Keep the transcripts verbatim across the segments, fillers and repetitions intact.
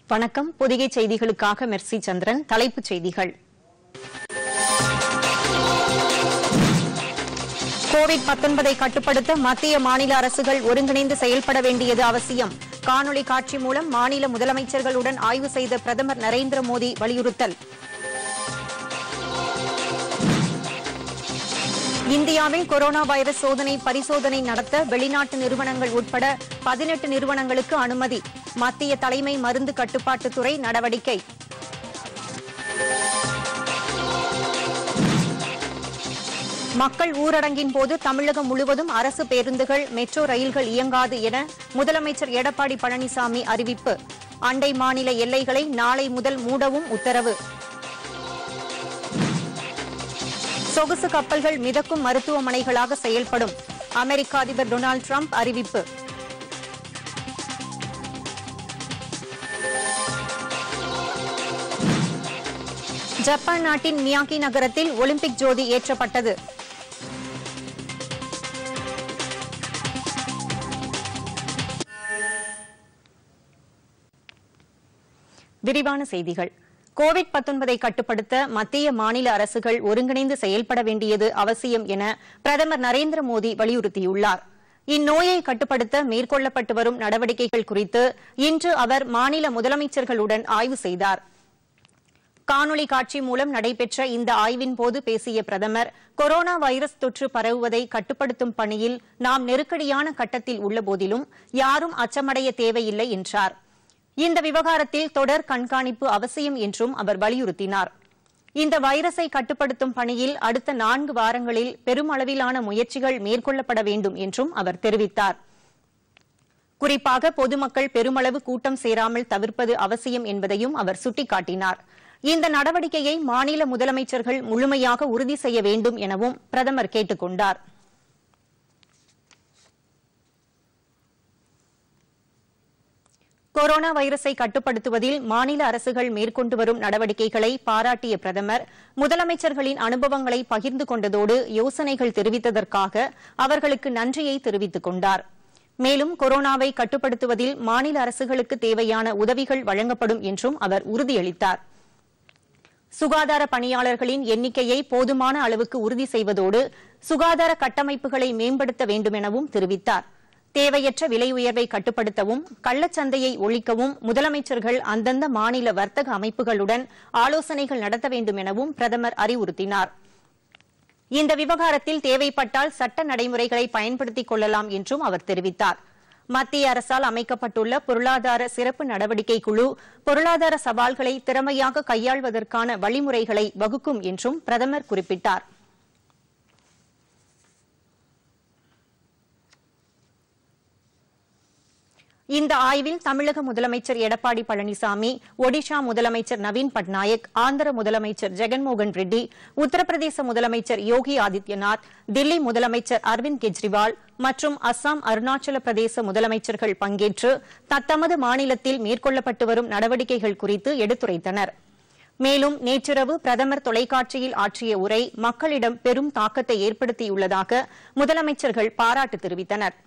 வணக்கம். பொதிகை செய்திகளுக்காக மெர்சி சந்திரன். தலைப்புச் செய்திகள். கோவிட் பத்தொன்பதை கட்டுப்படுத்த மத்திய மாநில அரசுகள் ஒருங்கிணைந்து செயல்பட வேண்டியது அவசியம். காணொலி காட்சி மூலம் மாநில முதலமைச்சர்களுடன் ஆய்வு செய்த பிரதமர் நரேந்திர மோடி வலியுறுத்தல். இந்தியாவில் கொரோனா வைரஸ் சோதனை பரிசோதனை நடத்த வெளிநாட்டு நிறுவனங்கள் உட்பட பதினெட்டு நிறுவனங்களுக்கு அனுமதி. மத்திய தலைமை மருந்து கட்டுப்பாட்டுத்துறை நடவடிக்கை. மக்கள் ஊரடங்கின் போது தமிழகம் முழுவதும் அரசு பேருந்துகள், மெட்ரோ ரயில்கள் இயங்காது என முதலமைச்சர் எடப்பாடி பழனிசாமி அறிவிப்பு. அண்டை மாநில எல்லைகளை நாளை முதல் மூடவும் உத்தரவு. சொகுசு கப்பல்கள் மிதக்கும் மருத்துவமனைகளாக செயல்படும். அமெரிக்க அதிபர் டொனால்டு டிரம்ப் அறிவிப்பு. ஜப்பான் நாட்டின் மியாகி நகரத்தில் ஒலிம்பிக் ஜோதி ஏற்றப்பட்டது. விரிவான செய்திகள். கோவிட் பத்தொன்பதை கட்டுப்படுத்த மத்திய மாநில அரசுகள் ஒருங்கிணைந்து செயல்பட வேண்டியது அவசியம் என பிரதமர் நரேந்திர மோடி வலியுறுத்தியுள்ளார். இந்நோயை கட்டுப்படுத்த மேற்கொள்ளப்பட்டு வரும் நடவடிக்கைகள் குறித்து இன்று அவர் மாநில முதலமைச்சர்களுடன் ஆய்வு செய்தார். காணொலி காட்சி மூலம் நடைபெற்ற இந்த ஆய்வின்போது பேசிய பிரதமர், கொரோனா வைரஸ் தொற்று பரவுவதை கட்டுப்படுத்தும் பணியில் நாம் நெருக்கடியான கட்டத்தில் உள்ளபோதிலும் யாரும் அச்சமடைய தேவையில்லை என்றார். இந்த விவகாரத்தில் தொடர் கண்காணிப்பு அவசியம் என்றும் அவர் வலியுறுத்தினார். இந்த வைரஸை கட்டுப்படுத்தும் பணியில் அடுத்த நான்கு வாரங்களில் பெருமளவிலான முயற்சிகள் மேற்கொள்ளப்பட வேண்டும் என்றும் அவர் தெரிவித்தார். குறிப்பாக பொதுமக்கள் பெருமளவு கூட்டம் சேராமல் தவிர்ப்பது அவசியம் என்பதையும் அவர் சுட்டிக்காட்டினார். இந்த நடவடிக்கையை மாநில முதலமைச்சர்கள் முழுமையாக உறுதி செய்ய வேண்டும் எனவும் பிரதமர் கேட்டுக் கொண்டார். கொரோனா வைரஸை கட்டுப்படுத்துவதில் மாநில அரசுகள் மேற்கொண்டு வரும் நடவடிக்கைகளை பாராட்டிய பிரதமர், முதலமைச்சர்களின் அனுபவங்களை பகிர்ந்து கொண்டதோடு யோசனைகள் தெரிவித்ததற்காக அவர்களுக்கு நன்றியை தெரிவித்துக் கொண்டார். மேலும் கொரோனாவை கட்டுப்படுத்துவதில் மாநில அரசுகளுக்கு தேவையான உதவிகள் வழங்கப்படும் என்றும் அவர் உறுதியளித்தார். சுகாதார பணியாளர்களின் எண்ணிக்கையை போதுமான அளவுக்கு உறுதி செய்வதோடு சுகாதார கட்டமைப்புகளை மேம்படுத்த வேண்டும் எனவும் தெரிவித்தார். தேவையற்ற விலை உயர்வை கட்டுப்படுத்தவும் கள்ளச்சந்தையை ஒழிக்கவும் முதலமைச்சர்கள் அந்தந்த மாநில வர்த்தக அமைப்புகளுடன் ஆலோசனைகள் நடத்த வேண்டும் எனவும் பிரதமர் அறிவுறுத்தினார். இந்த விவகாரத்தில் தேவைப்பட்டால் சட்ட நடைமுறைகளை பயன்படுத்திக் கொள்ளலாம் என்றும் அவர் தெரிவித்தார். மத்திய அரசால் அமைக்கப்பட்டுள்ள பொருளாதார சிறப்பு நடவடிக்கை குழு பொருளாதார சவால்களை திறமையாக கையாள்வதற்கான வழிமுறைகளை வகுக்கும் என்றும் பிரதமர் குறிப்பிட்டார். இந்த ஆய்வில் தமிழக முதலமைச்சர் எடப்பாடி பழனிசாமி, ஒடிஷா முதலமைச்சர் நவீன் பட்நாயக், ஆந்திர முதலமைச்சர் ஜெகன்மோகன் ரெட்டி, உத்தரப்பிரதேச முதலமைச்சர் யோகி ஆதித்யநாத், தில்லி முதலமைச்சர் அரவிந்த் கெஜ்ரிவால் மற்றும் அஸ்ஸாம், அருணாச்சல பிரதேச முதலமைச்சர்கள் பங்கேற்று தத்தமது மாநிலத்தில் மேற்கொள்ளப்பட்டு வரும் நடவடிக்கைகள் குறித்து எடுத்துரைத்தனர். மேலும் நேற்றிரவு பிரதமர் தொலைக்காட்சியில் ஆற்றிய உரை மக்களிடம் பெரும் தாக்கத்தை ஏற்படுத்தியுள்ளதாக முதலமைச்சர்கள் பாராட்டு தெரிவித்தனர்.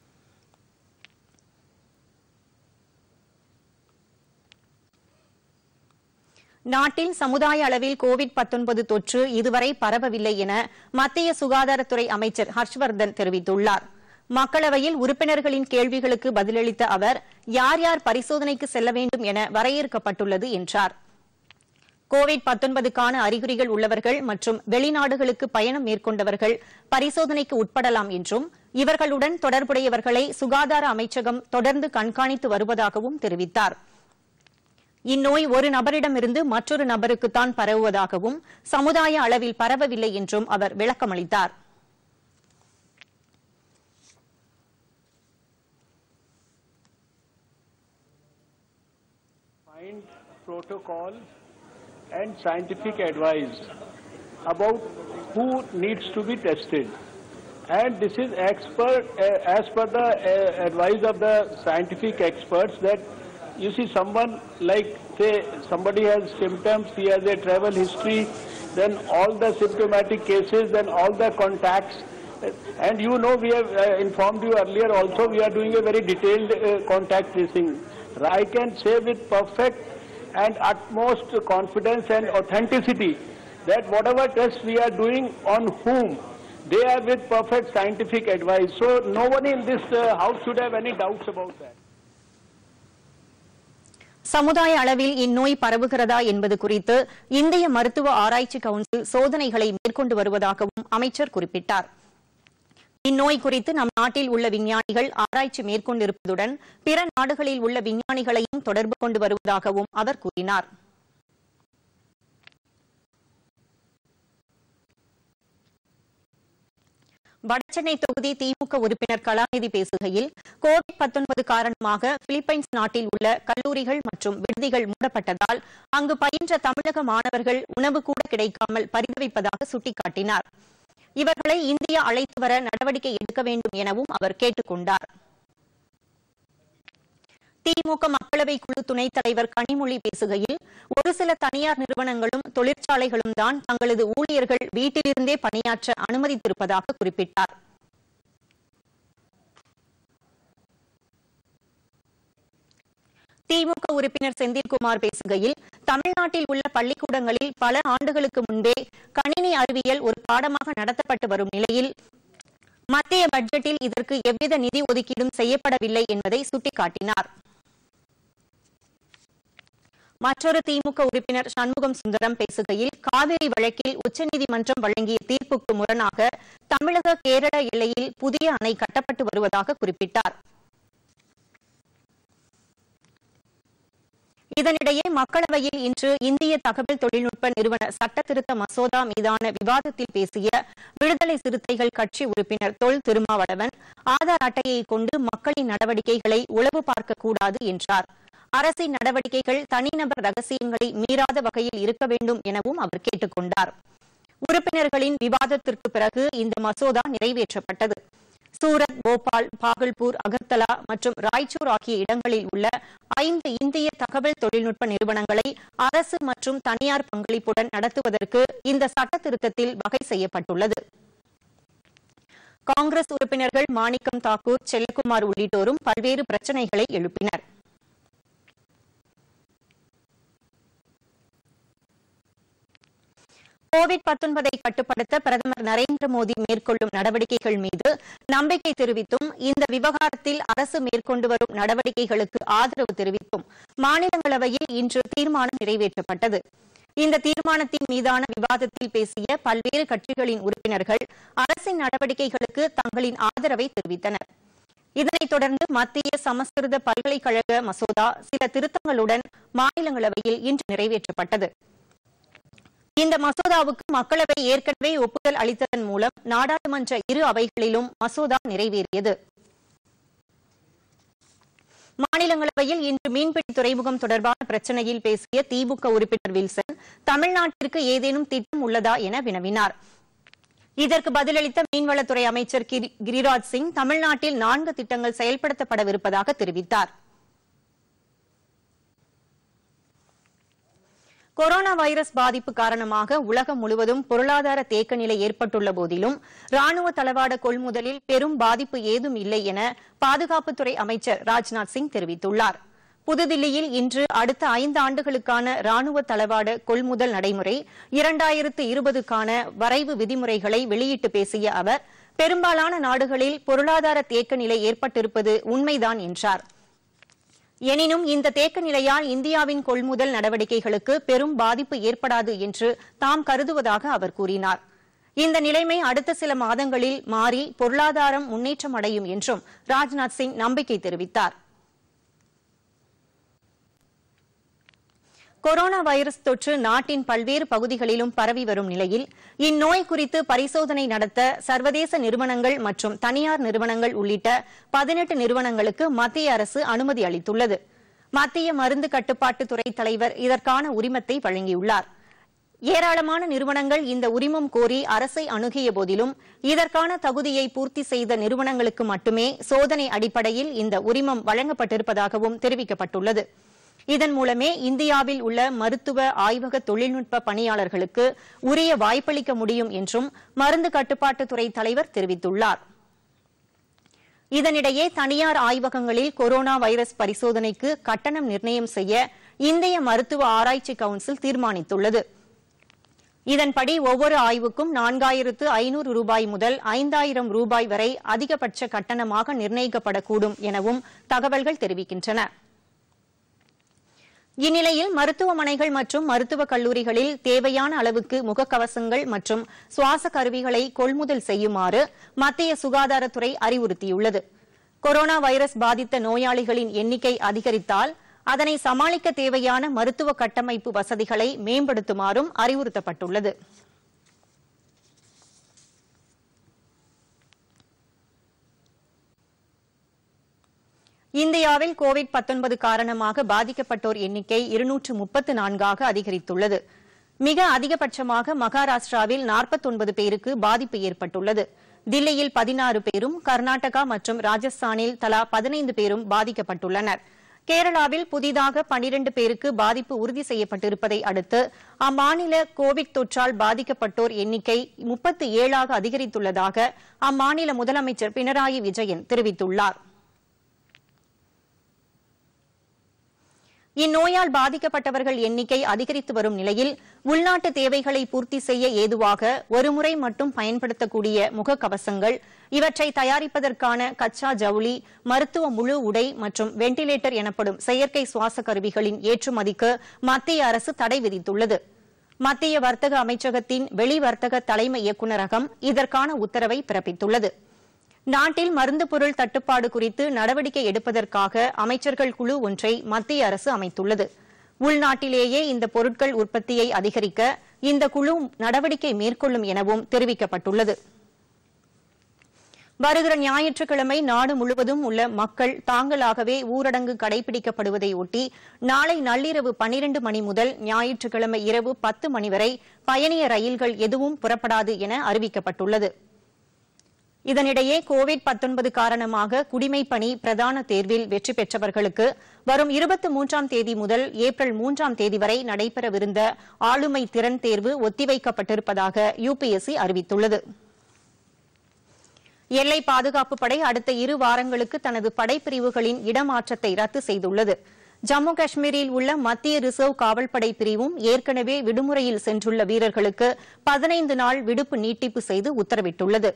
நாட்டில் சமுதாய அளவில் கோவிட் பத்தொன்பது தொற்று இதுவரை பரவவில்லை என மத்திய சுகாதாரத்துறை அமைச்சர் ஹர்ஷ்வர்தன் தெரிவித்துள்ளார். மக்களவையில் உறுப்பினர்களின் கேள்விகளுக்கு பதிலளித்த அவர், யார் யார் பரிசோதனைக்கு செல்ல வேண்டும் என வரையறுக்கப்பட்டுள்ளது என்றார். கோவிட் பத்தொன்பதுக்கான அறிகுறிகள் உள்ளவர்கள் மற்றும் வெளிநாடுகளுக்கு பயணம் மேற்கொண்டவர்கள் பரிசோதனைக்கு உட்படலாம் என்றும் இவர்களுடன் தொடர்புடையவர்களை சுகாதார அமைச்சகம் தொடர்ந்து கண்காணித்து வருவதாகவும் தெரிவித்தார். இந்நோய் ஒரு நபரிடமிருந்து மற்றொரு நபருக்குத்தான் பரவுவதாகவும் சமுதாய அளவில் பரவவில்லை என்றும் அவர் விளக்கமளித்தார். Find protocol and scientific advice about who needs to be tested, and this is expert uh, as per the uh, advice of the scientific experts that you see someone like, say, somebody has symptoms, he has a travel history, then all the symptomatic cases, then all the contacts, and you know we have uh, informed you earlier also, we are doing a very detailed uh, contact tracing. I can say with perfect and utmost confidence and authenticity that whatever tests we are doing on whom, they are with perfect scientific advice. So no one in this uh, house should have any doubts about that. சமுதாய அளவில் இந்நோய் பரவுகிறதா என்பது குறித்து இந்திய மருத்துவ ஆராய்ச்சி council சோதனைகளை மேற்கொண்டு வருவதாகவும் அமைச்சர் குறிப்பிட்டார். இந்நோய் குறித்து நம் நாட்டில் உள்ள விஞ்ஞானிகள் ஆராய்ச்சி மேற்கொண்டிருப்பதுடன் பிற நாடுகளில் உள்ள விஞ்ஞானிகளையும் தொடர்பு கொண்டு வருவதாகவும் அவர் கூறினார். வடசென்னை தொகுதி திமுக உறுப்பினர் கலாநிதி பேசுகையில் கோவிட் பத்தொன்பது காரணமாக பிலிப்பைன்ஸ் நாட்டில் உள்ள கல்லூரிகள் மற்றும் விடுதிகள் மூடப்பட்டதால் அங்கு பயின்ற தமிழக மாணவர்கள் உணவு கூட கிடைக்காமல் பரிதவிப்பதாக சுட்டிக்காட்டினார். இவர்களை இந்தியா அழைத்து வர நடவடிக்கை எடுக்க வேண்டும் எனவும் அவர் கேட்டுக் கொண்டார். திமுக மக்களவை குழு துணைத் தலைவர் கனிமொழி பேசுகையில் ஒரு சில தனியார் நிறுவனங்களும் தொழிற்சாலைகளும் தான் தங்களது ஊழியர்கள் வீட்டிலிருந்தே பணியாற்ற அனுமதித்திருப்பதாக குறிப்பிட்டார். திமுக உறுப்பினர் செந்தில்குமார் பேசுகையில் தமிழ்நாட்டில் உள்ள பள்ளிக்கூடங்களில் பல ஆண்டுகளுக்கு முன்பே கணினி அறிவியல் ஒரு பாடமாக நடத்தப்பட்டு வரும் நிலையில் மத்திய பட்ஜெட்டில் இதற்கு எவ்வித நிதி ஒதுக்கீடும் செய்யப்படவில்லை என்பதை சுட்டிக்காட்டினார். மற்றொரு திமுக உறுப்பினர் சண்முகம் சுந்தரம் பேசுகையில் காவிரி வழக்கில் உச்சநீதிமன்றம் வழங்கிய தீர்ப்புக்கு முரணாக தமிழக கேரள எல்லையில் புதிய அணை கட்டப்பட்டு வருவதாக குறிப்பிட்டார். இதனிடையே மக்களவையில் இன்று இந்திய தகவல் தொழில்நுட்ப நிறுவன சட்ட திருத்த மசோதா மீதான விவாதத்தில் பேசிய விடுதலை சிறுத்தைகள் கட்சி உறுப்பினர் தொல் திருமாவளவன் ஆதார் அட்டையை கொண்டு மக்களின் நடவடிக்கைகளை உளவு பார்க்கக்கூடாது என்றார். அரசின் நடவடிக்கைகள் தனிநபர் ரகசியங்களை மீறாத வகையில் இருக்க வேண்டும் எனவும் அவர் கேட்டுக் கொண்டார். உறுப்பினர்களின் விவாதத்திற்கு பிறகு இந்த மசோதா நிறைவேற்றப்பட்டது. சூரத், போபால், பாகல்பூர், அகர்தலா மற்றும் ராய்ச்சூர் ஆகிய இடங்களில் உள்ள ஐந்து இந்திய தகவல் தொழில்நுட்ப நிறுவனங்களை அரசு மற்றும் தனியார் பங்களிப்புடன் நடத்துவதற்கு இந்த சட்ட திருத்தத்தில் வகை செய்யப்பட்டுள்ளது. காங்கிரஸ் உறுப்பினர்கள் மாணிக்கம் தாக்கூர், செல்லக்குமார் உள்ளிட்டோரும் பல்வேறு பிரச்சினைகளை எழுப்பினர். கோவிட் பத்தொன்பதை கட்டுப்படுத்த பிரதமர் நரேந்திர மோடி மேற்கொள்ளும் நடவடிக்கைகள் மீது நம்பிக்கை தெரிவித்தும் இந்த விவகாரத்தில் அரசு மேற்கொண்டு வரும் நடவடிக்கைகளுக்கு ஆதரவு தெரிவித்தும் மாநிலங்களவையில் இன்று தீர்மானம் நிறைவேற்றப்பட்டது. இந்த தீர்மானத்தின் மீதான விவாதத்தில் பேசிய பல்வேறு கட்சிகளின் உறுப்பினர்கள் அரசின் நடவடிக்கைகளுக்கு தங்களின் ஆதரவை தெரிவித்தனர். இதனைத் தொடர்ந்து மத்திய சமஸ்கிருத பல்கலைக்கழக மசோதா சில திருத்தங்களுடன் மாநிலங்களவையில் இன்று நிறைவேற்றப்பட்டது. இந்த மசோதாவுக்கு மக்களவை ஏற்கனவே ஒப்புதல் அளித்ததன் மூலம் நாடாளுமன்ற இரு அவைகளிலும் மசோதா நிறைவேறியது. மாநிலங்களவையில் இன்று மீன்பிடி துறைமுகம் தொடர்பான பிரச்சினையில் பேசிய திமுக உறுப்பினர் வில்சன் தமிழ்நாட்டிற்கு ஏதேனும் திட்டம் உள்ளதா என வினவினார். இதற்கு பதிலளித்த மீன்வளத்துறை அமைச்சர் கிரிராஜ் சிங் தமிழ்நாட்டில் நான்கு திட்டங்கள் செயல்படுத்தப்படவிருப்பதாக தெரிவித்தார். கொரோனா வைரஸ் பாதிப்பு காரணமாக உலகம் முழுவதும் பொருளாதார தேக்க நிலை ஏற்பட்டுள்ள போதிலும் ராணுவ தளவாட கொள்முதலில் பெரும் பாதிப்பு ஏதும் இல்லை என பாதுகாப்புத்துறை அமைச்சர் ராஜ்நாத் சிங் தெரிவித்துள்ளார். புதுதில்லியில் இன்று அடுத்த ஐந்து ஆண்டுகளுக்கான ராணுவ தளவாட கொள்முதல் நடைமுறை இரண்டாயிரத்து இருபதுக்கான வரைவு விதிமுறைகளை வெளியிட்டு பேசிய அவர் பெரும்பாலான நாடுகளில் பொருளாதார தேக்க நிலை ஏற்பட்டிருப்பது உண்மைதான் என்றார். எனினும் இந்த தேக்க நிலையால் இந்தியாவின் கொள்முதல் நடவடிக்கைகளுக்கு பெரும் பாதிப்பு ஏற்படாது என்று தாம் கருதுவதாக அவர் கூறினார். இந்த நிலைமை அடுத்த சில மாதங்களில் மாறி பொருளாதாரம் முன்னேற்றம் அடையும் என்றும் ராஜ்நாத் சிங் நம்பிக்கை தெரிவித்தார். கொரோனா வைரஸ் தொற்று நாட்டின் பல்வேறு பகுதிகளிலும் பரவி வரும் நிலையில் இந்நோய் குறித்து பரிசோதனை நடத்த சர்வதேச நிறுவனங்கள் மற்றும் தனியார் நிறுவனங்கள் உள்ளிட்ட பதினெட்டு நிறுவனங்களுக்கு மத்திய அரசு அனுமதி அளித்துள்ளது. மத்திய மருந்து கட்டுப்பாட்டு துறை தலைவர் இதற்கான உரிமத்தை வழங்கியுள்ளார். ஏராளமான நிறுவனங்கள் இந்த உரிமம் கோரி அரசை அணுகிய போதிலும் இதற்கான தகுதியை பூர்த்தி செய்த நிறுவனங்களுக்கு மட்டுமே சோதனை அடிப்படையில் இந்த உரிமம் வழங்கப்பட்டிருப்பதாகவும் தெரிவிக்கப்பட்டுள்ளது. இதன் மூலமே இந்தியாவில் உள்ள மருத்துவ ஆய்வக தொழில்நுட்ப பணியாளர்களுக்கு உரிய வாய்ப்பளிக்க முடியும் என்றும் மருந்து கட்டுப்பாட்டுத்துறை தலைவர் தெரிவித்துள்ளார். இதனிடையே தனியார் ஆய்வகங்களில் கொரோனா வைரஸ் பரிசோதனைக்கு கட்டணம் நிர்ணயம் செய்ய இந்திய மருத்துவ ஆராய்ச்சி கவுன்சில் தீர்மானித்துள்ளது. இதன்படி ஒவ்வொரு ஆய்வுக்கும் நான்காயிரத்து ஐநூறு ரூபாய் முதல் ஐந்தாயிரம் ரூபாய் வரை அதிகபட்ச கட்டணமாக நிர்ணயிக்கப்படக்கூடும் எனவும் தகவல்கள் தெரிவிக்கின்றன. இந்நிலையில் மருத்துவமனைகள் மற்றும் மருத்துவக் கல்லூரிகளில் தேவையான அளவுக்கு முகக்கவசங்கள் மற்றும் சுவாச கருவிகளை கொள்முதல் செய்யுமாறு மத்திய சுகாதாரத்துறை அறிவுறுத்தியுள்ளது. கொரோனா வைரஸ் பாதித்த நோயாளிகளின் எண்ணிக்கை அதிகரித்தால் அதனை சமாளிக்க தேவையான மருத்துவ கட்டமைப்பு வசதிகளை மேம்படுத்துமாறும் அறிவுறுத்தப்பட்டுள்ளது. இந்தியாவில் கோவிட் பத்தொன்பது காரணமாக பாதிக்கப்பட்டோர் எண்ணிக்கை இருநூற்று முப்பத்து நான்காக அதிகரித்துள்ளது. மிக அதிகபட்சமாக மகாராஷ்டிராவில் நாற்பத்தொன்பது பேருக்கு பாதிப்பு ஏற்பட்டுள்ளது. தில்லியில் பதினாறு பேரும், கர்நாடகா மற்றும் ராஜஸ்தானில் தலா பதினைந்து பேரும் பாதிக்கப்பட்டுள்ளனர். கேரளாவில் புதிதாக பனிரண்டு பேருக்கு பாதிப்பு உறுதி செய்யப்பட்டிருப்பதை அடுத்து அம்மாநில கோவிட் தொற்றால் பாதிக்கப்பட்டோர் எண்ணிக்கை முப்பத்து ஏழாக அதிகரித்துள்ளதாக அம்மாநில முதலமைச்சர் பினராயி விஜயன் தெரிவித்துள்ளார். இந்நோயால் பாதிக்கப்பட்டவர்கள் எண்ணிக்கை அதிகரித்து வரும் நிலையில் உள்நாட்டு தேவைகளை பூர்த்தி செய்ய ஏதுவாக ஒருமுறை மட்டும் பயன்படுத்தக்கூடிய முகக்கவசங்கள், இவற்றை தயாரிப்பதற்கான கச்சா ஜவுளி, மருத்துவ முழு உடை மற்றும் வெண்டிலேட்டர் எனப்படும் செயற்கை சுவாச கருவிகளின் ஏற்றுமதிக்கு மத்திய அரசு தடை விதித்துள்ளது. மத்திய வர்த்தக அமைச்சகத்தின் வெளிவர்த்தக தலைமை இயக்குநரகம் இதற்கான உத்தரவை பிறப்பித்துள்ளது. நாட்டில் மருந்து பொருள் தட்டுப்பாடு குறித்து நடவடிக்கை எடுப்பதற்காக அமைச்சர்கள் குழு ஒன்றை மத்திய அரசு அமைத்துள்ளது. உள்நாட்டிலேயே இந்த பொருட்கள் உற்பத்தியை அதிகரிக்க இந்த குழு நடவடிக்கை மேற்கொள்ளும் எனவும் தெரிவிக்கப்பட்டுள்ளது. வருகிற ஞாயிற்றுக்கிழமை நாடு முழுவதும் உள்ள மக்கள் தாங்களாகவே ஊரடங்கு கடைபிடிக்கப்படுவதை ஒட்டி நாளை நள்ளிரவு பனிரண்டு மணி முதல் ஞாயிற்றுக்கிழமை இரவு பத்து மணி வரை பயணிய ரயில்கள் எதுவும் புறப்படாது என அறிவிக்கப்பட்டுள்ளது. இதனிடையே கோவிட் பத்தொன்பது காரணமாக குடிமைப்பணி பிரதான தேர்வில் வெற்றி பெற்றவர்களுக்கு வரும் இருபத்தி மூன்றாம் தேதி முதல் ஏப்ரல் மூன்றாம் தேதி வரை நடைபெறவிருந்த ஆளுமை திறன் தேர்வு ஒத்திவைக்கப்பட்டிருப்பதாக யுபிஎஸ்சி அறிவித்துள்ளது. எல்லை பாதுகாப்பு படை அடுத்த இரு வாரங்களுக்கு தனது படைப்பிரிவுகளின் இடமாற்றத்தை ரத்து செய்துள்ளது. ஜம்மு காஷ்மீரில் உள்ள மத்திய ரிசர்வ் காவல்படை பிரிவும் ஏற்கனவே விடுமுறையில் சென்றுள்ள வீரர்களுக்கு பதினைந்து நாள் விடுப்பு நீட்டிப்பு செய்து உத்தரவிட்டுள்ளது.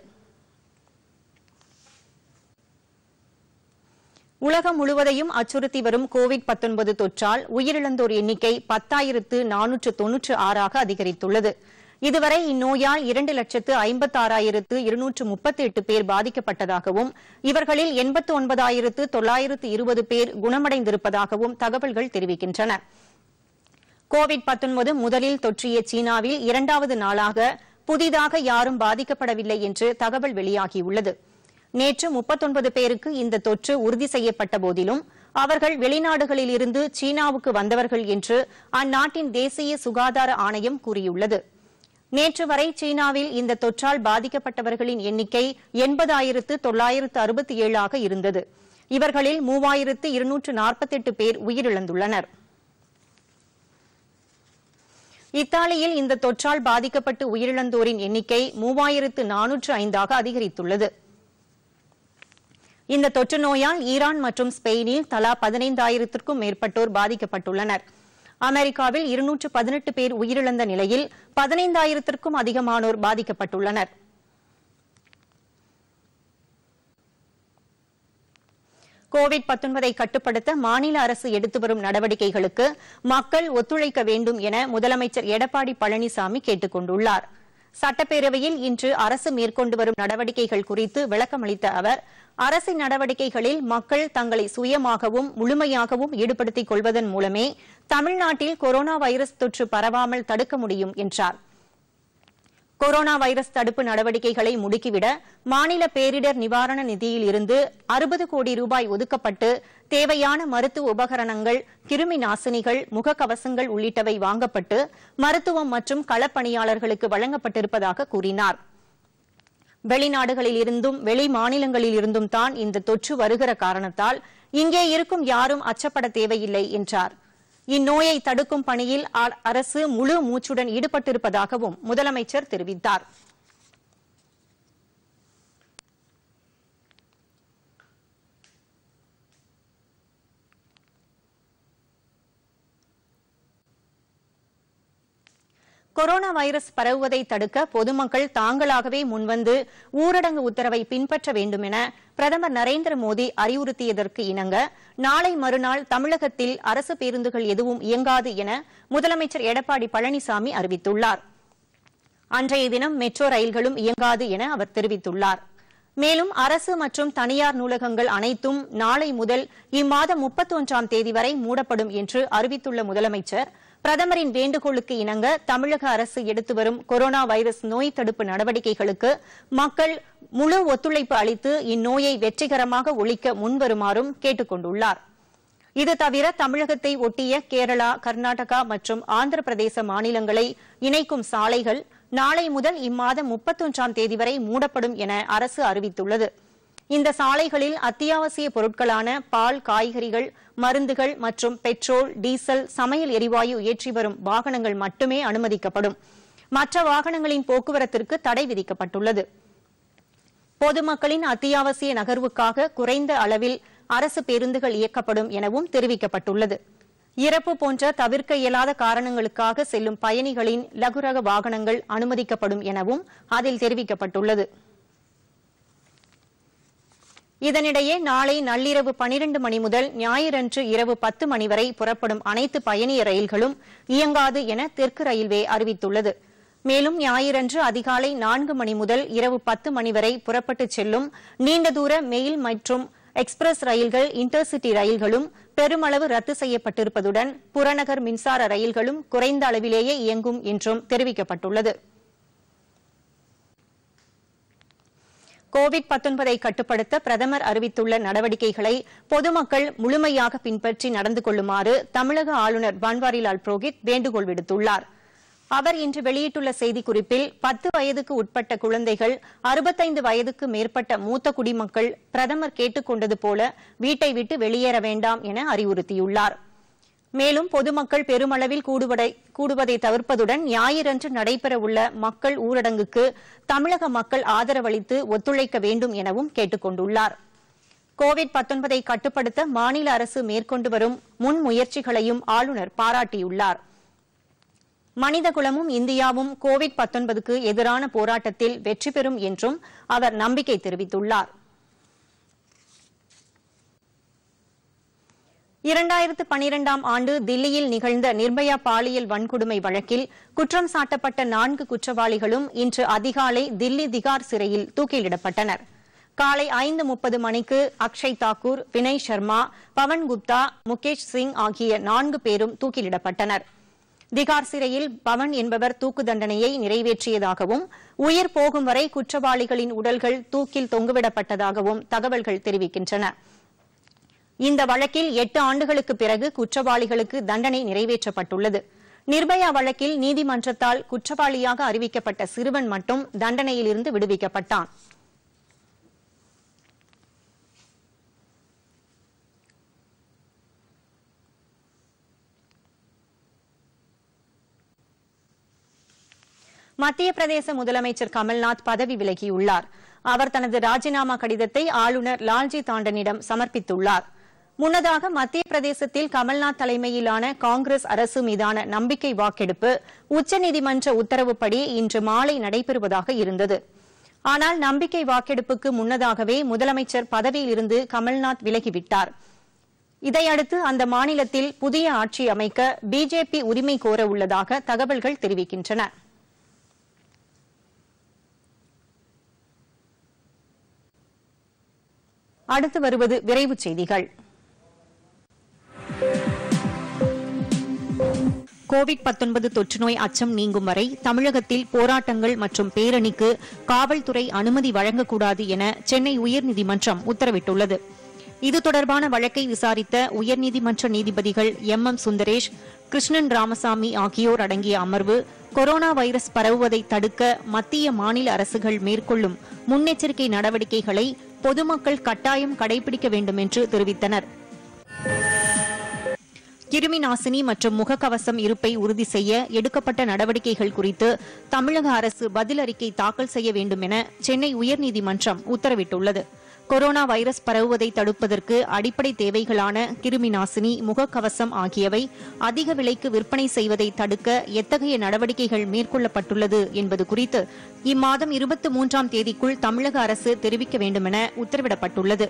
உலகம் முழுவதையும் அச்சுறுத்தி வரும் கோவிட் பத்தொன்பது தொற்றால் உயிரிழந்தோர் எண்ணிக்கை பத்தாயிரத்து நானூற்று தொன்னூற்று ஆறாக அதிகரித்துள்ளது. இதுவரை இந்நோயால் இரண்டு லட்சத்து ஐம்பத்தாறாயிரத்து இருநூற்று முப்பத்தி எட்டு பேர் பாதிக்கப்பட்டதாகவும் இவர்களில் எண்பத்து ஒன்பதாயிரத்து தொள்ளாயிரத்து இருபது பேர் குணமடைந்திருப்பதாகவும் தகவல்கள் தெரிவிக்கின்றன. கோவிட் பத்தொன்பது முதலில் தொற்றிய சீனாவில் இரண்டாவது நாளாக புதிதாக யாரும் பாதிக்கப்படவில்லை என்று தகவல் வெளியாகியுள்ளது. நேற்று முப்பத்தொன்பது பேருக்கு இந்த தொற்று உறுதி செய்யப்பட்ட போதிலும் அவர்கள் வெளிநாடுகளில் இருந்து சீனாவுக்கு வந்தவர்கள் என்று அந்நாட்டின் தேசிய சுகாதார ஆணையம் கூறியுள்ளது. நேற்று வரை சீனாவில் இந்த தொற்றால் பாதிக்கப்பட்டவர்களின் எண்ணிக்கை எண்பதாயிரத்து தொள்ளாயிரத்து அறுபத்தி ஏழாக இருந்தது. இவர்களில் மூவாயிரத்து இருநூற்று நாற்பத்தி எட்டு பேர் உயிரிழந்துள்ளனர். இத்தாலியில் இந்த தொற்றால் பாதிக்கப்பட்டு உயிரிழந்தோரின் எண்ணிக்கை மூவாயிரத்து நானூற்று ஐந்தாக அதிகரித்துள்ளது. இந்த தொற்று நோயால் ஈரான் மற்றும் ஸ்பெயினில் தலா பதினைந்தாயிரத்திற்கும் மேற்பட்டோர் பாதிக்கப்பட்டுள்ளனர். அமெரிக்காவில் இருநூற்று பதினெட்டு பேர் உயிரிழந்த நிலையில் பதினைந்தாயிரத்திற்கும் அதிகமானோர் பாதிக்கப்பட்டுள்ளனர். கோவிட் பத்தொன்பதை கட்டுப்படுத்த மாநில அரசு எடுத்து வரும் நடவடிக்கைகளுக்கு மக்கள் ஒத்துழைக்க வேண்டும் என முதலமைச்சர் எடப்பாடி பழனிசாமி கேட்டுக் கொண்டுள்ளார். சட்டப்பேரவையில் இன்று அரசு மேற்கொண்டு வரும் நடவடிக்கைகள் குறித்து விளக்கமளித்த அவர், அரசின் நடவடிக்கைகளில் மக்கள் தங்களை சுயமாகவும் முழுமையாகவும் ஈடுபடுத்திக் கொள்வதன் மூலமே தமிழ்நாட்டில் கொரோனா வைரஸ் தொற்று பரவாமல் தடுக்க முடியும் என்றார். கொரோனா வைரஸ் தடுப்பு நடவடிக்கைகளை முடுக்கிவிட மாநில பேரிடர் நிவாரண நிதியில் இருந்து அறுபது கோடி ரூபாய் ஒதுக்கப்பட்டு தேவையான மருத்துவ உபகரணங்கள், கிருமி நாசினிகள், முகக்கவசங்கள் உள்ளிட்டவை வாங்கப்பட்டு மருத்துவம் மற்றும் களப்பணியாளர்களுக்கு வழங்கப்பட்டிருப்பதாக கூறினார். வெளிநாடுகளில் இருந்தும் வெளி மாநிலங்களில் இருந்தும் தான் இந்த தொற்று வருகிற காரணத்தால் இங்கே இருக்கும் யாரும் அச்சப்பட தேவையில்லை என்றார். இந்நோயை தடுக்கும் பணியில் அரசு முழு மூச்சுடன் ஈடுபட்டிருப்பதாகவும் முதலமைச்சர் தெரிவித்தார். கொரோனா வைரஸ் பரவுவதை தடுக்க பொதுமக்கள் தாங்களாகவே முன்வந்து ஊரடங்கு உத்தரவை பின்பற்ற வேண்டும் என பிரதமர் நரேந்திர மோடி அறிவுறுத்தியதற்கு இணங்க நாளை மறுநாள் தமிழகத்தில் அரசு பேருந்துகள் எதுவும் இயங்காது என முதலமைச்சர் எடப்பாடி பழனிசாமி அறிவித்துள்ளார். அன்றைய தினம் மெட்ரோ ரயில்களும் இயங்காது என அவர் தெரிவித்துள்ளார். மேலும் அரசு மற்றும் தனியார் நூலகங்கள் அனைத்தும் நாளை முதல் இம்மாதம் முப்பத்தொன்றாம் தேதி வரை மூடப்படும் என்று அறிவித்துள்ள முதலமைச்சர் பிரதமரின் வேண்டுகோளுக்கு இணங்க தமிழக அரசு எடுத்து வரும் கொரோனா வைரஸ் நோய் தடுப்பு நடவடிக்கைகளுக்கு மக்கள் முழு ஒத்துழைப்பு அளித்து இந்நோயை வெற்றிகரமாக ஒழிக்க முன்வருமாறும் கேட்டுக் கொண்டுள்ளார். இது தவிர தமிழகத்தை ஒட்டிய கேரளா, கர்நாடகா மற்றும் ஆந்திர பிரதேச மாநிலங்களை இணைக்கும் சாலைகள் நாளை முதல் இம்மாதம் முப்பத்தொன்றாம் தேதி வரை மூடப்படும் என அரசு அறிவித்துள்ளது. இந்த சாலைகளில் அத்தியாவசிய பொருட்களான பால், காய்கறிகள், மருந்துகள் மற்றும் பெட்ரோல், டீசல், சமையல் எரிவாயு ஏற்றி வரும் வாகனங்கள் மட்டுமே அனுமதிக்கப்படும். மற்ற வாகனங்களின் போக்குவரத்திற்கு தடை விதிக்கப்பட்டுள்ளது. பொதுமக்களின் அத்தியாவசிய நகர்வுக்காக குறைந்த அளவில் அரசு பேருந்துகள் இயக்கப்படும் எனவும் தெரிவிக்கப்பட்டுள்ளது. இறப்பு போன்ற தவிர்க்க இயலாத காரணங்களுக்காக செல்லும் பயணிகளின் லகுரக வாகனங்கள் அனுமதிக்கப்படும் எனவும் அதில் தெரிவிக்கப்பட்டுள்ளது. இதனிடையே நாளை நள்ளிரவு பனிரண்டு மணி முதல் ஞாயிறன்று இரவு பத்து மணி வரை புறப்படும் அனைத்து பயணியர் ரயில்களும் இயங்காது என தெற்கு ரயில்வே அறிவித்துள்ளது. மேலும் ஞாயிறன்று அதிகாலை நான்கு மணி முதல் இரவு பத்து மணி வரை புறப்பட்டு செல்லும் நீண்ட தூர மெயில் மற்றும் எக்ஸ்பிரஸ் ரயில்கள், இன்டர்சிட்டி ரயில்களும் பெருமளவு ரத்து செய்யப்பட்டிருப்பதுடன் புறநகர் மின்சார ரயில்களும் குறைந்த அளவிலேயே இயங்கும் என்றும் தெரிவிக்கப்பட்டுள்ளது. கோவிட் பத்தொன்பதை கட்டுப்படுத்த பிரதமர் அறிவித்துள்ள நடவடிக்கைகளை பொதுமக்கள் முழுமையாக பின்பற்றி நடந்து கொள்ளுமாறு தமிழக ஆளுநர் பன்வாரிலால் புரோஹித் வேண்டுகோள் விடுத்துள்ளார். அவர் இன்று வெளியிட்டுள்ள செய்திக்குறிப்பில் பத்து வயதுக்கு உட்பட்ட குழந்தைகள், அறுபத்தைந்து வயதுக்கு மேற்பட்ட மூத்த குடிமக்கள் பிரதமர் கேட்டுக் கொண்டது போல வீட்டை விட்டு வெளியேற வேண்டாம் என அறிவுறுத்தியுள்ளார். மேலும் பொதுமக்கள் பெருமளவில் கூடுவதை தவிர்ப்பதுடன் ஞாயிறன்று நடைபெறவுள்ள மக்கள் ஊரடங்குக்கு தமிழக மக்கள் ஆதரவளித்து ஒத்துழைக்க வேண்டும் எனவும் கேட்டுக் கொண்டுள்ளார். கோவிட் பத்தொன்பதை கட்டுப்படுத்த மாநில அரசு மேற்கொண்டு வரும் முன்முயற்சிகளையும் ஆளுநர் பாராட்டியுள்ளார். மனிதகுலமும் இந்தியாவும் கோவிட் பத்தொன்பதுக்கு எதிரான போராட்டத்தில் வெற்றி பெறும் என்றும் அவர் நம்பிக்கை தெரிவித்துள்ளார். இரண்டாயிரத்து பனிரெண்டாம் ஆண்டு தில்லியில் நிகழ்ந்த நிர்பயா பாலியல் வன்கொடுமை வழக்கில் குற்றம் சாட்டப்பட்ட நான்கு குற்றவாளிகளும் இன்று அதிகாலை தில்லி திகார் சிறையில் தூக்கிலிடப்பட்டனர். காலை ஐந்து முப்பது மணிக்கு அக்ஷய் தாக்கூர், வினய் சர்மா, பவன் குப்தா, முகேஷ் சிங் ஆகிய நான்கு பேரும் தூக்கிலிடப்பட்டனர். திகார் சிறையில் பவன் என்பவர் தூக்கு தண்டனையை நிறைவேற்றியதாகவும் உயிர் போகும் வரை குற்றவாளிகளின் உடல்கள் தூக்கில் தொங்குவிடப்பட்டதாகவும் தகவல்கள் தெரிவிக்கின்றன. இந்த வழக்கில் எட்டு ஆண்டுகளுக்கு பிறகு குற்றவாளிகளுக்கு தண்டனை நிறைவேற்றப்பட்டுள்ளது. நிர்பயா வழக்கில் நீதிமன்றத்தால் குற்றவாளியாக அறிவிக்கப்பட்ட சிறுவன் மட்டும் தண்டனையிலிருந்து விடுவிக்கப்பட்டான். மத்திய பிரதேச முதலமைச்சர் கமல்நாத் பதவி விலகியுள்ளார். அவர் தனது ராஜினாமா கடிதத்தை ஆளுநர் லால்ஜி டாண்டனிடம் சமர்ப்பித்துள்ளார். முன்னதாக மத்திய பிரதேசத்தில் கமல்நாத் தலைமையிலான காங்கிரஸ் அரசு மீதான நம்பிக்கை வாக்கெடுப்பு உச்சநீதிமன்ற உத்தரவுப்படி இன்று மாலை நடைபெறுவதாக இருந்தது. ஆனால் நம்பிக்கை வாக்கெடுப்புக்கு முன்னதாகவே முதலமைச்சர் பதவியிலிருந்து கமல்நாத் விலகிவிட்டார். இதையடுத்து அந்த மாநிலத்தில் புதிய ஆட்சி அமைக்க பிஜேபி உரிமை கோர உள்ளதாக தகவல்கள் தெரிவிக்கின்றன. அடுத்து வருவது விரைவுச் செய்திகள். கோவிட் பத்தொன்பது தொற்றுநோய் அச்சம் நீங்கும் வரை தமிழகத்தில் போராட்டங்கள் மற்றும் பேரணிக்கு காவல்துறை அனுமதி வழங்கக்கூடாது என சென்னை உயர்நீதிமன்றம் உத்தரவிட்டுள்ளது. இது தொடர்பான வழக்கை விசாரித்த உயர்நீதிமன்ற நீதிபதிகள் எம் எம் சுந்தரேஷ், கிருஷ்ணன் ராமசாமி ஆகியோர் அடங்கிய அமர்வு கொரோனா வைரஸ் பரவுவதை தடுக்க மத்திய மாநில அரசுகள் மேற்கொள்ளும் முன்னெச்சரிக்கை நடவடிக்கைகளை பொதுமக்கள் கட்டாயம் கடைபிடிக்க வேண்டும் என்று தெரிவித்தனர். கிருமி நாசினி மற்றும் முகக்கவசம் இருப்பை உறுதி செய்ய எடுக்கப்பட்ட நடவடிக்கைகள் குறித்து தமிழக அரசு பதில் அறிக்கை தாக்கல் செய்ய வேண்டும் என சென்னை உயர்நீதிமன்றம் உத்தரவிட்டுள்ளது. கொரோனா வைரஸ் பரவுவதை தடுப்பதற்கு அடிப்படை தேவைகளான கிருமி நாசினி, முகக்கவசம் ஆகியவை அதிக விலைக்கு விற்பனை செய்வதை தடுக்க எத்தகைய நடவடிக்கைகள் மேற்கொள்ளப்பட்டுள்ளது என்பது குறித்து இம்மாதம் இருபத்தி மூன்றாம் தேதிக்குள் தமிழக அரசு தெரிவிக்க வேண்டுமென உத்தரவிடப்பட்டுள்ளது.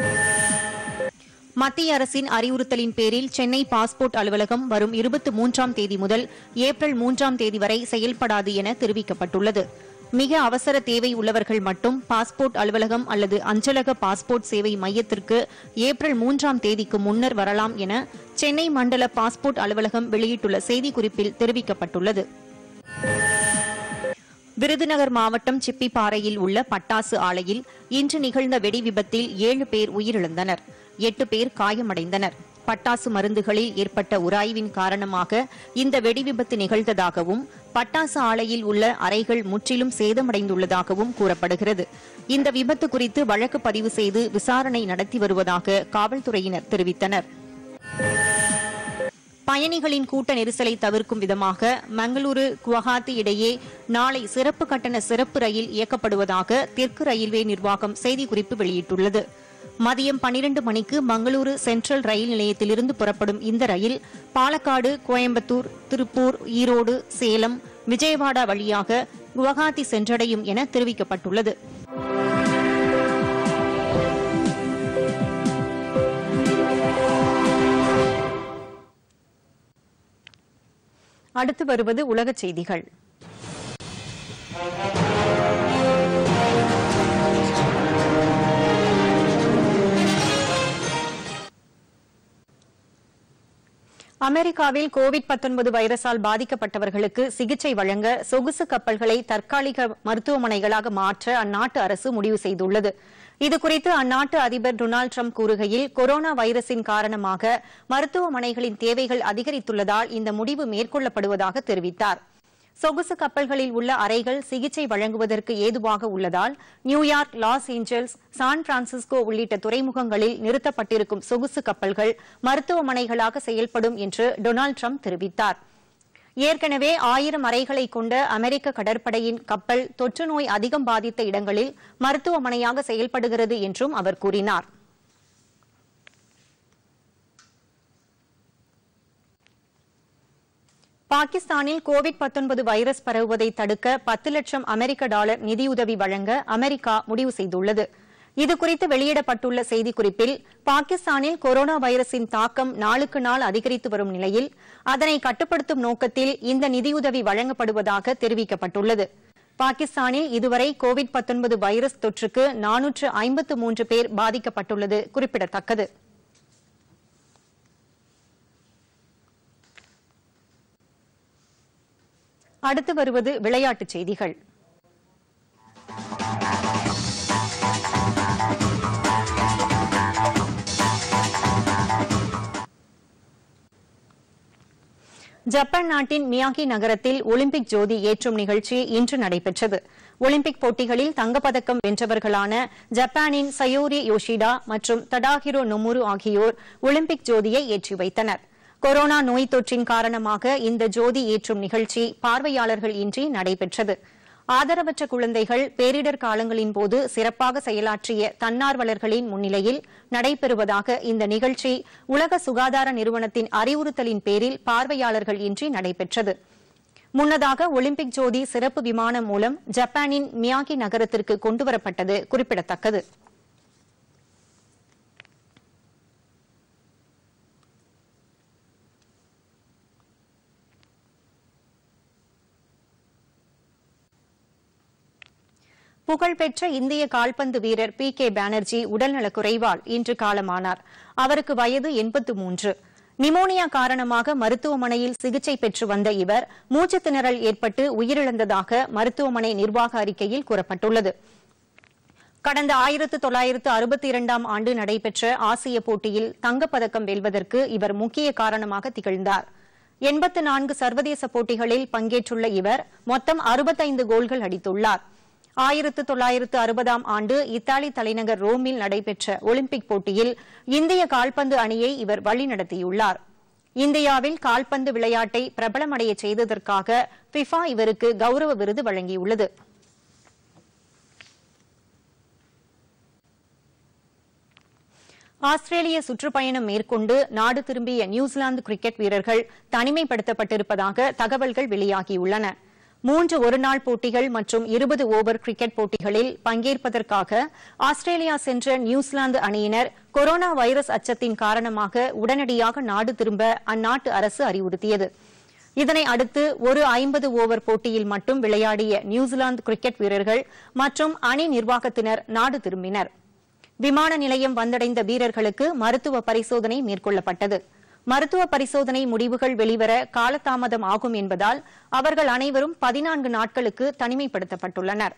மத்திய அரசின் அறிவுறுத்தலின் பேரில் சென்னை பாஸ்போர்ட் அலுவலகம் வரும் இருபத்தி மூன்றாம் தேதி முதல் ஏப்ரல் மூன்றாம் தேதி வரை செயல்படாது என தெரிவிக்கப்பட்டுள்ளது. மிக அவசர தேவை உள்ளவர்கள் மட்டும் பாஸ்போர்ட் அலுவலகம் அல்லது அஞ்சலக பாஸ்போர்ட் சேவை மையத்திற்கு ஏப்ரல் மூன்றாம் தேதிக்கு முன்னர் வரலாம் என சென்னை மண்டல பாஸ்போர்ட் அலுவலகம் வெளியிட்டுள்ள செய்திக்குறிப்பில் தெரிவிக்கப்பட்டுள்ளது. விருதுநகர் மாவட்டம் சிப்பிப்பாறையில் உள்ள பட்டாசு ஆலையில் இன்று நிகழ்ந்த வெடி விபத்தில் ஏழு பேர் உயிரிழந்தனர், எட்டு பேர் காயமடைந்தனர். பட்டாசு மருந்துகளில் ஏற்பட்ட உராய்வின் காரணமாக இந்த வெடி விபத்து நிகழ்ந்ததாகவும் பட்டாசு ஆலையில் உள்ள அறைகள் முற்றிலும் சேதமடைந்துள்ளதாகவும் கூறப்படுகிறது. இந்த விபத்து குறித்து வழக்கு பதிவு செய்து விசாரணை நடத்தி வருவதாக காவல்துறையினர் தெரிவித்தனர். பயணிகளின் கூட்ட நெரிசலை தவிர்க்கும் விதமாக மங்களூரு குவஹாத்தி இடையே நாளை சிறப்பு கட்டண சிறப்பு ரயில் இயக்கப்படுவதாக தெற்கு ரயில்வே நிர்வாகம் செய்திக்குறிப்பு வெளியிட்டுள்ளது. மதியம் பனிரண்டு மணிக்கு மங்களூரு சென்ட்ரல் ரயில் நிலையத்திலிருந்து புறப்படும் இந்த ரயில் பாலக்காடு, கோயம்புத்தூர், திருப்பூர், ஈரோடு, சேலம், விஜயவாடா வழியாக குவஹாத்தி சென்றடையும் என தெரிவிக்கப்பட்டுள்ளது. அடுத்து வருவது உலகச் செய்திகள். அமெரிக்காவில் கோவிட் பத்தொன்பது வைரஸால் பாதிக்கப்பட்டவர்களுக்கு சிகிச்சை வழங்க சொகுசு கப்பல்களை தற்காலிக மருத்துவமனைகளாக மாற்ற அந்நாட்டு அரசு முடிவு செய்துள்ளது. இதுகுறித்து அந்நாட்டு அதிபர் டொனால்டு டிரம்ப் கூறுகையில், கொரோனா வைரஸின் காரணமாக மருத்துவமனைகளின் தேவைகள் அதிகரித்துள்ளதால் இந்த முடிவு மேற்கொள்ளப்படுவதாக தெரிவித்தார். சொகுசு கப்பல்களில் உள்ள அறைகள் சிகிச்சை வழங்குவதற்கு ஏதுவாக உள்ளதால் New York, Los Angeles, San Francisco உள்ளிட்ட துறைமுகங்களில் நிறுத்தப்பட்டிருக்கும் சொகுசு கப்பல்கள் மருத்துவமனைகளாக செயல்படும் என்று டொனால்டு டிரம்ப் தெரிவித்தார். ஏற்கனவே ஆயிரம் அறைகளை கொண்ட அமெரிக்க கடற்படையின் கப்பல் தொற்று நோய் அதிகம் பாதித்த இடங்களில் மருத்துவமனையாக செயல்படுகிறது என்றும் அவர் கூறினார். பாகிஸ்தானில் கோவிட் பத்தொன்பது வைரஸ் பரவுவதை தடுக்க பத்து லட்சம் அமெரிக்க டாலர் நிதியுதவி வழங்க அமெரிக்கா முடிவு செய்துள்ளது. இதுகுறித்து வெளியிடப்பட்டுள்ள செய்திக்குறிப்பில், பாகிஸ்தானில் கொரோனா வைரஸின் தாக்கம் நாளுக்கு நாள் அதிகரித்து வரும் நிலையில் அதனை கட்டுப்படுத்தும் நோக்கத்தில் இந்த நிதியுதவி வழங்கப்படுவதாக தெரிவிக்கப்பட்டுள்ளது. பாகிஸ்தானில் இதுவரை கோவிட் பத்தொன்பது வைரஸ் தொற்றுக்கு நானூற்று ஐம்பத்து மூன்று பேர் பாதிக்கப்பட்டுள்ளது குறிப்பிடத்தக்கது. அடுத்து வருவது விளையாட்டுச் செய்திகள். ஜப்பான் நாட்டின் மியாகி நகரத்தில் ஒலிம்பிக் ஜோதி ஏற்றும் நிகழ்ச்சி இன்று நடைபெற்றது. ஒலிம்பிக் போட்டிகளில் தங்கப்பதக்கம் வென்றவர்களான ஜப்பானின் சயோரி யோஷிடா மற்றும் தடாஹிரோ நொமுரு ஆகியோர் ஒலிம்பிக் ஜோதியை ஏற்றி வைத்தனர். கொரோனா நோய் தொற்றின் காரணமாக இந்த ஜோதி ஏற்றும் நிகழ்ச்சி பார்வையாளர்கள் இன்றி நடைபெற்றது. ஆதரவற்ற குழந்தைகள் பேரிடர் காலங்களின் போது சிறப்பாக செயலாற்றிய தன்னார்வலர்களின் முன்னிலையில் நடைபெறுவதாக இந்த நிகழ்ச்சி உலக சுகாதார நிறுவனத்தின் அறிவுறுத்தலின் பேரில் பார்வையாளர்கள் இன்றி நடைபெற்றது. முன்னதாக ஒலிம்பிக் ஜோதி சிறப்பு விமானம் மூலம் ஜப்பானின் மியாகி நகரத்திற்கு கொண்டுவரப்பட்டது குறிப்பிடத்தக்கது. புகழ்பெற்ற இந்திய கால்பந்து வீரர் பி கே பானர்ஜி உடல்நலக்குறைவால் இன்று காலமானார். அவருக்கு வயது எண்பத்து மூன்று. நிமோனியா காரணமாக மருத்துவமனையில் சிகிச்சை பெற்று வந்த இவர் மூச்சுத் திணறல் ஏற்பட்டு உயிரிழந்ததாக மருத்துவமனை நிர்வாக அறிக்கையில் கூறப்பட்டுள்ளது. கடந்த ஆயிரத்து தொள்ளாயிரத்து அறுபத்தி இரண்டாம் ஆண்டு நடைபெற்ற ஆசிய போட்டியில் தங்கப்பதக்கம் வெல்வதற்கு இவர் முக்கிய காரணமாக திகழ்ந்தார். எண்பத்து நான்கு சர்வதேச போட்டிகளில் பங்கேற்றுள்ள இவர் மொத்தம் அறுபத்தைந்து கோல்கள் அடித்துள்ளார். ஆயிரத்து தொள்ளாயிரத்து அறுபதாம் ஆண்டு இத்தாலி தலைநகர் ரோமில் நடைபெற்ற ஒலிம்பிக் போட்டியில் இந்திய கால்பந்து அணியை இவர் வழிநடத்தியுள்ளார். இந்தியாவில் கால்பந்து விளையாட்டை பிரபலமடைய செய்ததற்காக ஃபிஃபா இவருக்கு கௌரவ விருது வழங்கியுள்ளது. ஆஸ்திரேலிய சுற்றுப்பயணம் மேற்கொண்டு நாடு திரும்பிய நியூசிலாந்து கிரிக்கெட் வீரர்கள் தனிமைப்படுத்தப்பட்டிருப்பதாக தகவல்கள் வெளியாகியுள்ளன. மூன்று ஒருநாள் போட்டிகள் மற்றும் இருபது ஓவர் கிரிக்கெட் போட்டிகளில் பங்கேற்பதற்காக ஆஸ்திரேலியா சென்ற நியூசிலாந்து அணியினர் கொரோனா வைரஸ் அச்சத்தின் காரணமாக உடனடியாக நாடு திரும்ப அந்நாட்டு அரசு அறிவுறுத்தியது. இதனை அடுத்து ஒரு ஐம்பது ஓவர் போட்டியில் மட்டும் விளையாடிய நியூசிலாந்து கிரிக்கெட் வீரர்கள் மற்றும் அணி நிர்வாகத்தினர் நாடு திரும்பினர். விமான நிலையம் வந்தடைந்த வீரர்களுக்கு மருத்துவ பரிசோதனை மேற்கொள்ளப்பட்டது. மருத்துவ பரிசோதனை முடிவுகள் வெளிவர காலதாமதம் ஆகும் என்பதால் அவர்கள் அனைவரும் பதினான்கு நாட்களுக்கு தனிமைப்படுத்தப்பட்டுள்ளனர்.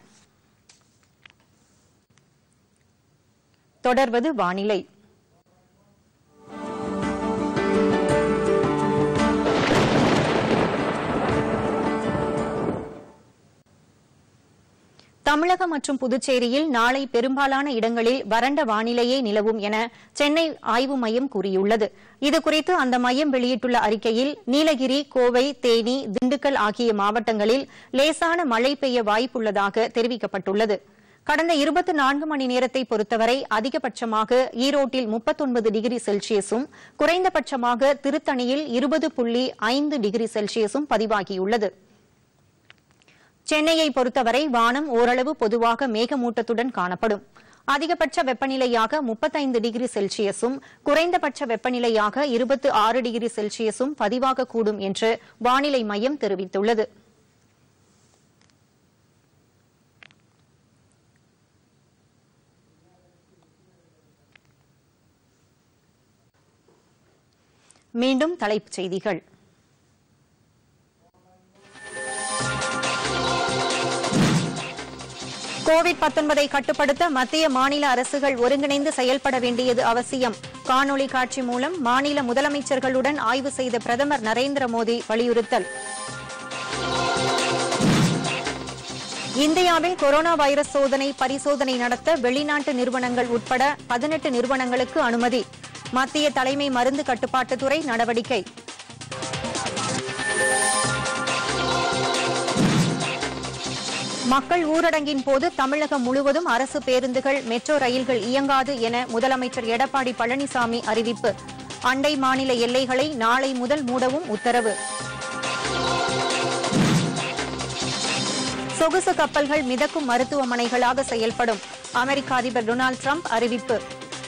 தொடர்வது வானிலை. தமிழகம் மற்றும் புதுச்சேரியில் நாளை பெரும்பாலான இடங்களில் வறண்ட வானிலையே நிலவும் என சென்னை ஆய்வு மையம் கூறியுள்ளது. இதுகுறித்து அந்த மையம் வெளியிட்டுள்ள அறிக்கையில் நீலகிரி, கோவை, தேனி, திண்டுக்கல் ஆகிய மாவட்டங்களில் லேசான மழை பெய்ய வாய்ப்புள்ளதாக தெரிவிக்கப்பட்டுள்ளது. கடந்த இருபத்தி நான்கு மணி நேரத்தை பொறுத்தவரை அதிகபட்சமாக ஈரோட்டில் முப்பத்தொன்பது டிகிரி செல்சியஸும் குறைந்தபட்சமாக திருத்தணியில் இருபது புள்ளி ஐந்து டிகிரி செல்சியஸும் பதிவாகியுள்ளது. சென்னையை பொறுத்தவரை வானம் ஓரளவு பொதுவாக மேகமூட்டத்துடன் காணப்படும். அதிகபட்ச வெப்பநிலையாக முப்பத்தைந்து டிகிரி செல்சியஸும் குறைந்தபட்ச வெப்பநிலையாக இருபத்தி ஆறு டிகிரி செல்சியஸும் பதிவாகக்கூடும் என்று வானிலை மையம் தெரிவித்துள்ளது. மீண்டும் தலைப்புச் செய்திகள். கோவிட் பத்தொன்பதை கட்டுப்படுத்த மத்திய மாநில அரசுகள் ஒருங்கிணைந்து செயல்பட வேண்டியது அவசியம். காணொலி காட்சி மூலம் மாநில முதலமைச்சர்களுடன் ஆய்வு செய்த பிரதமர் நரேந்திர மோடி வலியுறுத்தல். இந்தியாவில் கொரோனா வைரஸ் சோதனை பரிசோதனை நடத்த வெளிநாட்டு நிறுவனங்கள் உட்பட பதினெட்டு நிறுவனங்களுக்கு அனுமதி. மத்திய தலைமை மருந்து கட்டுப்பாட்டுத்துறை நடவடிக்கை. மக்கள் ஊரடங்கின் போது தமிழகம் முழுவதும் அரசு பேருந்துகள், மெட்ரோ ரயில்கள் இயங்காது என முதலமைச்சர் எடப்பாடி பழனிசாமி அறிவிப்பு. அண்டை மாநில எல்லைகளை நாளை முதல் மூடவும் உத்தரவு. சொகுசு கப்பல்கள் மிதக்கும் மருத்துவமனைகளாக செயல்படும். அமெரிக்க அதிபர் டொனால்டு டிரம்ப் அறிவிப்பு.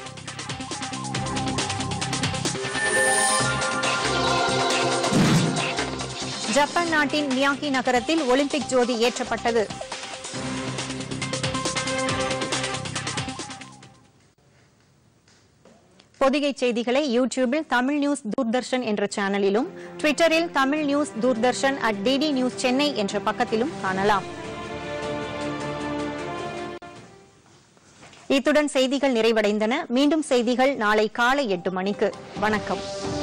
ஜப்பான் நாட்டின் மியாகி நகரத்தில் ஒலிம்பிக் ஜோதி ஏற்றப்பட்டது. பொதிகை செய்திகளை யூடியூபில் தமிழ் நியூஸ் தூர்தர்ஷன் என்ற சேனலிலும், ட்விட்டரில் Tamil news Doordarshan at DD news Chennai என்ற பக்கத்திலும் காணலாம். இத்துடன் செய்திகள் நிறைவடைந்தன. மீண்டும் செய்திகள் நாளை காலை எட்டு மணிக்கு. வணக்கம்.